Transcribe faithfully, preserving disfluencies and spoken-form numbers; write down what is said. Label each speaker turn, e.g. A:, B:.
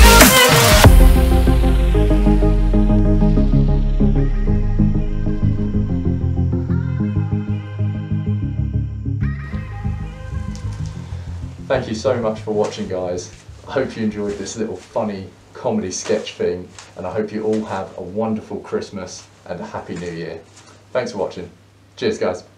A: Thank you so much for watching, guys. I hope you enjoyed this little funny comedy sketch thing, and I hope you all have a wonderful Christmas and a happy New Year. Thanks for watching. Cheers, guys.